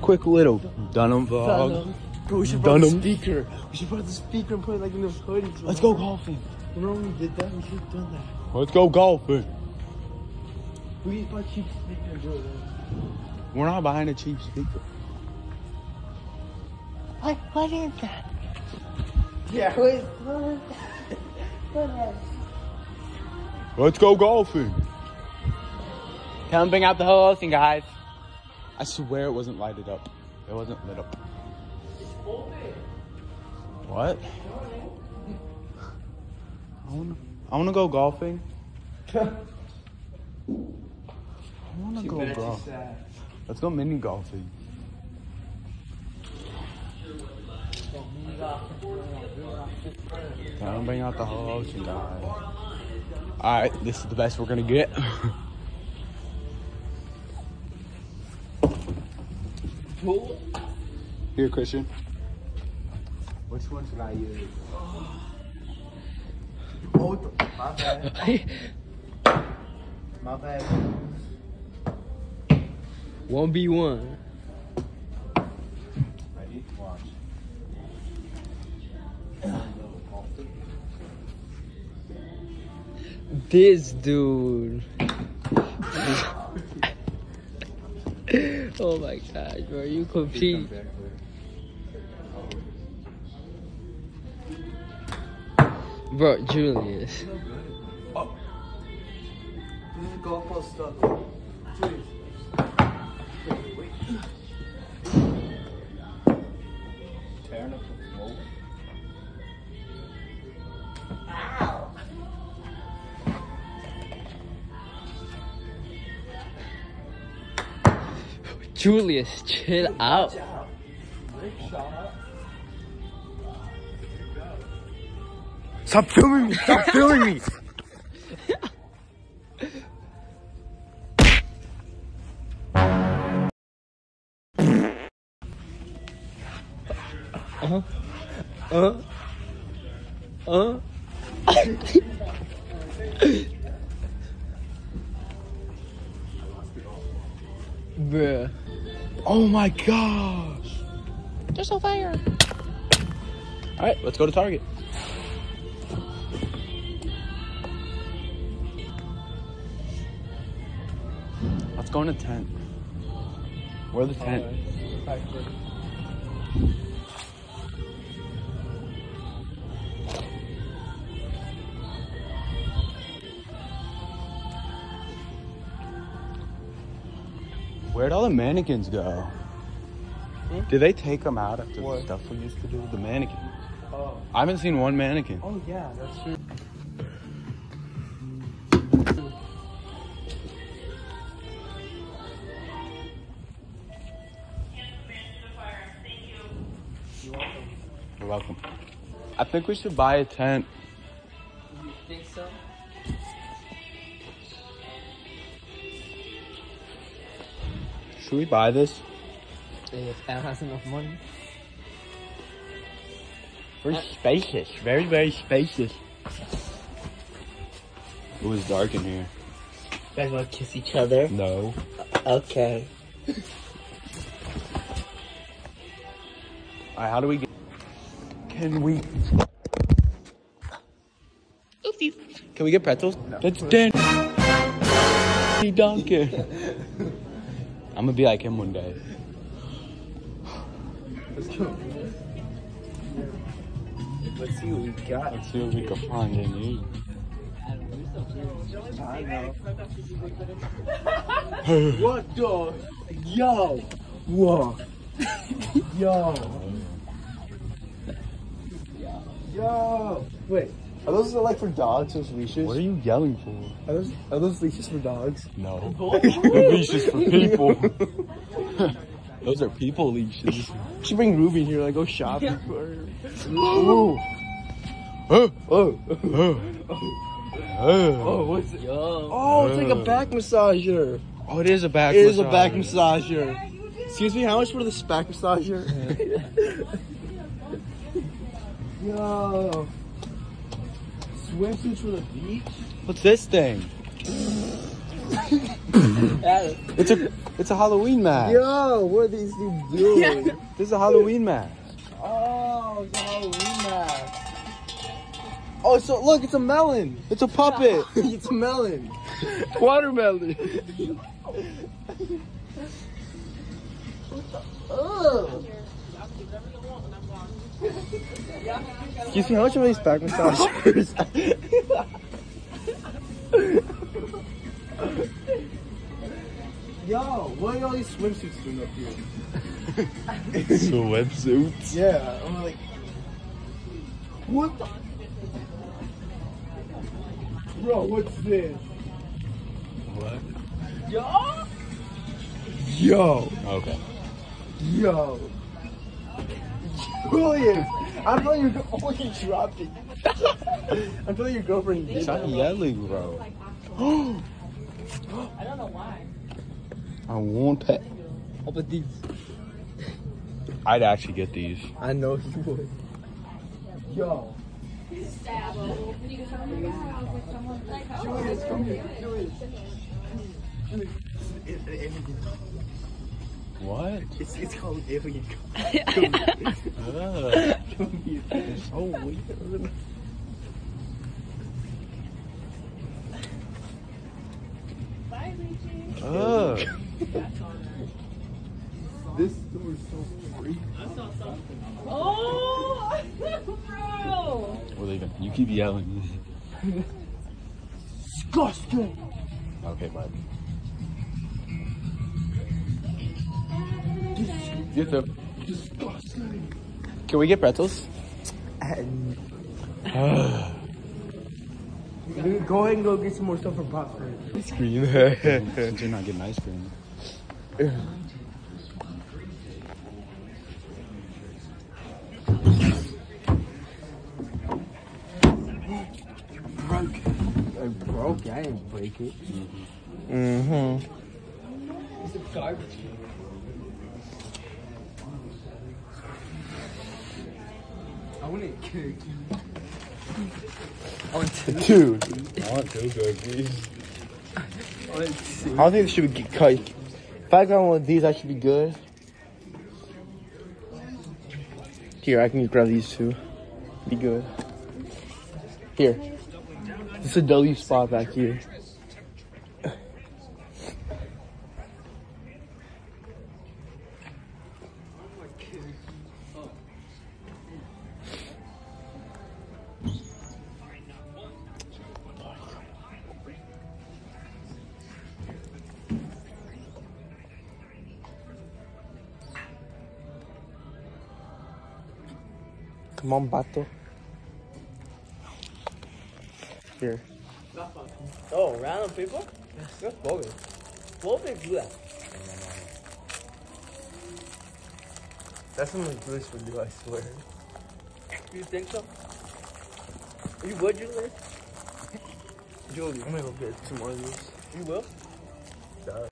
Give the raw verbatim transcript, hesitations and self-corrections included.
quick little Dunham vlog. Bro, we should put the speaker. We should put the speaker and put it like in the hoodies. Let's go golfing. Remember when we did that? We should have done that. Let's go golfing. We bought cheap speaker and do it. We're not buying a cheap speaker. What? What is that? Yeah. What is, what is that? What is that? Let's go golfing. Tell them bring out the whole ocean, guys. I swear it wasn't lighted up. It wasn't lit up. What? I wanna, I wanna go golfing. I wanna go golf. Let's go mini golfing. Don't bring out the whole ocean, guys. Alright, this is the best we're gonna get. Here, Christian. Which one should I use? Oh, the, my bad. My bad. one v one. Ready? Watch. This dude. Oh my gosh, bro, you compete. Bro, Julius. Oh. This is golf ball stuff. Julius. Wait, wait. Tearing up the floor. Ow! Julius, chill out. Stop filming me! Stop filming me! Uh-huh. Uh-huh. Uh-huh. Bruh. Oh my gosh! They're so fire. Alright, let's go to Target. Let's go in a tent. Where's the tent? Where'd all the mannequins go? Hmm? Did they take them out after what? The stuff we used to do? The mannequins. Oh. I haven't seen one mannequin. Oh yeah, that's true. You're welcome. I think we should buy a tent. You think so? Should we buy this? If Al has enough money. Very spacious. Very, very spacious. It was dark in here. You guys want to kiss each other? No. Okay. Alright, how do we get... Can we... Oopsies. Can we get pretzels? No. That's Dan. Duncan. I'm gonna be like him one day. Let's go. Let's see what we got. Let's see what we can find in here. I know. What the? Yo! Whoa! Yo! Yo! Wait, are those like for dogs? Those leashes? What are you yelling for? Are those are those leashes for dogs? No. The leashes for people. Those are people leashes. We should bring Ruby here, like go shopping for her. Ooh. Oh. Oh. Oh. Oh, what's it? Yo. Oh, it's like a back massager. Oh, it is a back It massager. is a back massager. Excuse me, how much for this back massager? Yo. Swimsuits for the beach? What's this thing? It's a it's a Halloween mask. Yo, what are these dudes doing? This is a Halloween mask. Oh, it's a Halloween mask. Oh, so look, it's a melon. It's a puppet. It's a melon. Watermelon. Ugh. Excuse me, how much are these back massagers? Yo, what are all these swimsuits doing up here? Swimsuits. Yeah, I'm like, what the? Bro, what's this? What? Yo! Yo! Okay. Yo! Julius! I thought you were oh, you dropped it. I thought your girlfriend did Stop that. yelling, bro. I don't know why. I won't pet. How about these? I'd actually get these. I know you would. Yo. Julius, come here. Julius. Julius. It's an alien. What? It's, it's called alien. Ugh. It's so weird. Bye, Richie. Ugh. This store is so free. Oh, bro. We're leaving. You keep yelling. Disgusting. Okay, bye. You too. Disgusting. Can we get pretzels? And go ahead and go get some more stuff from Popcorn. Ice cream. Since you're not getting ice cream. Broke. I broke. I didn't break it. Mm-hmm. It's a garbage. I want to kick you. I want to. Dude, I want two cookies. I want to. I don't think this should be cut. If I got one of these, I should be good. Here, I can grab these two. Be good. Here. It's a W spot back here. Come on, Bato. Here. Oh, random people? That's bogus. What would they do that? That's something Julius would do, I swear. You think so? You would, Julius? Julius, I'm gonna go get some more of these. You will? Duh.